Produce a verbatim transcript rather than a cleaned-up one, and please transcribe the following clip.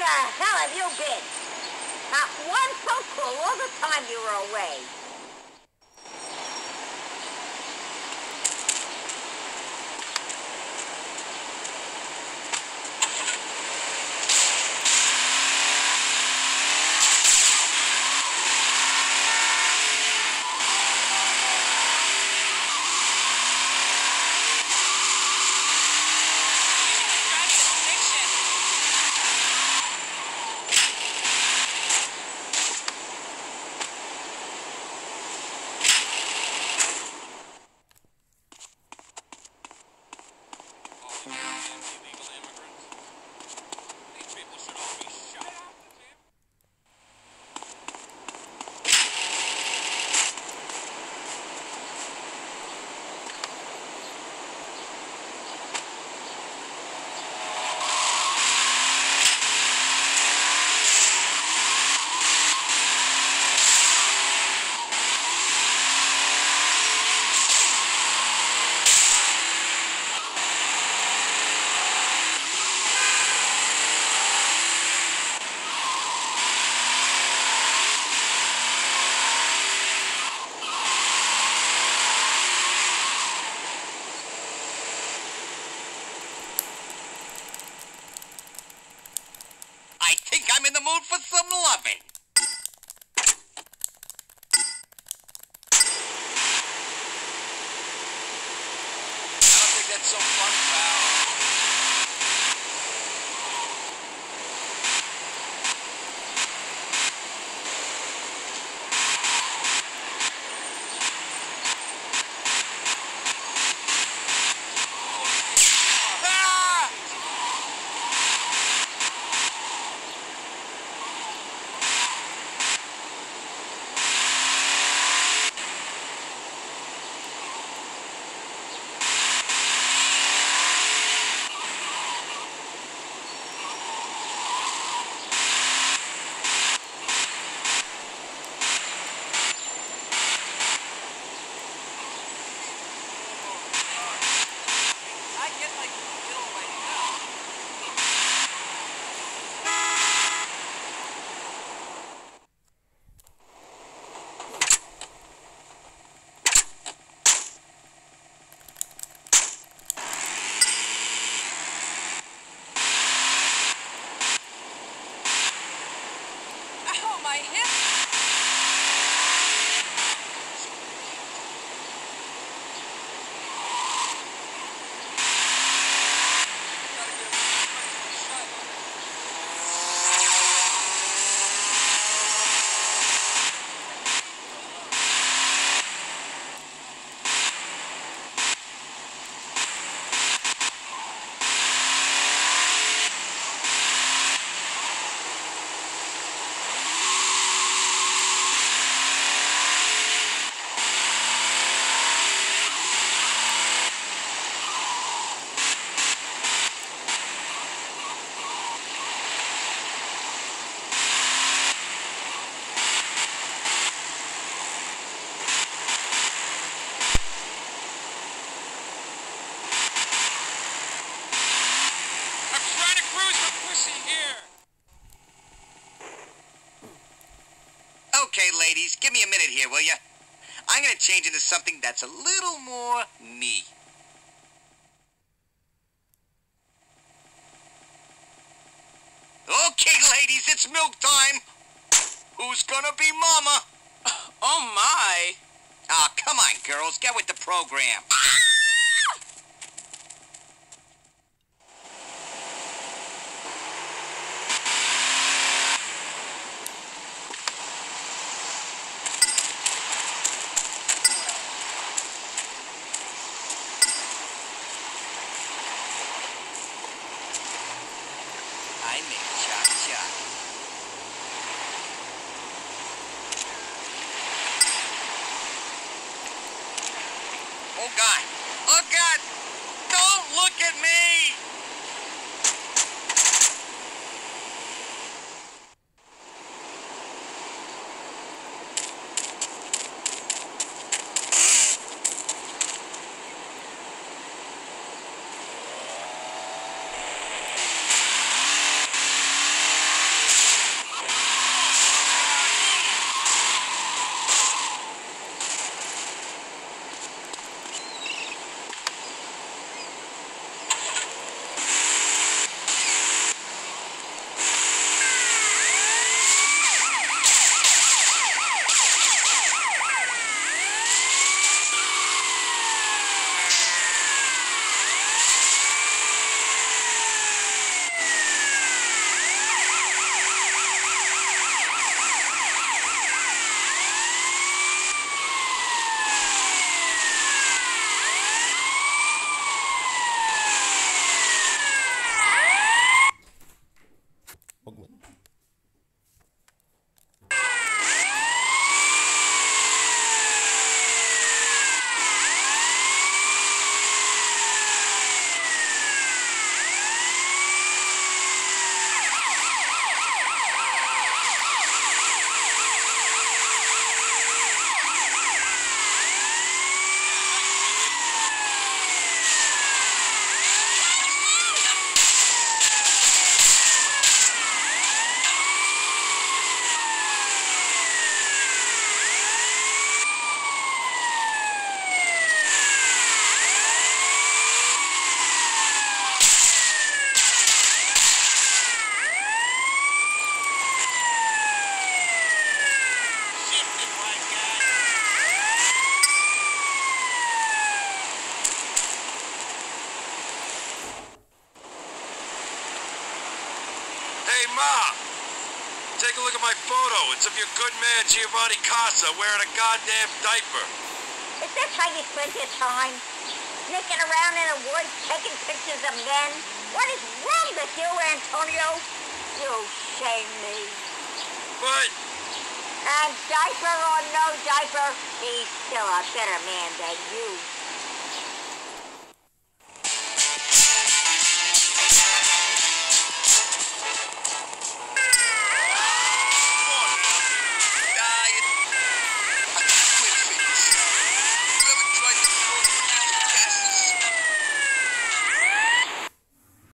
the hell have you been? Not one phone call all the time you were away. I'm in the mood for some loving. I don't think that's so fun, pal. My hip. Okay, ladies, give me a minute here, will ya? I'm gonna change into something that's a little more me. Okay, ladies, it's milk time. Who's gonna be mama? Oh, my. Ah, oh, come on, girls, get with the program. I make cha-cha. Oh, God. Oh, God. Don't look at me. Huwag mo. Hey, Ma! Take a look at my photo. It's of your good man Giovanni Casa wearing a goddamn diaper. Is this how you spend your time? Sneaking around in the woods, taking pictures of men? What is wrong with you, Antonio? You shame me. But... And diaper or no diaper, he's still a better man than you.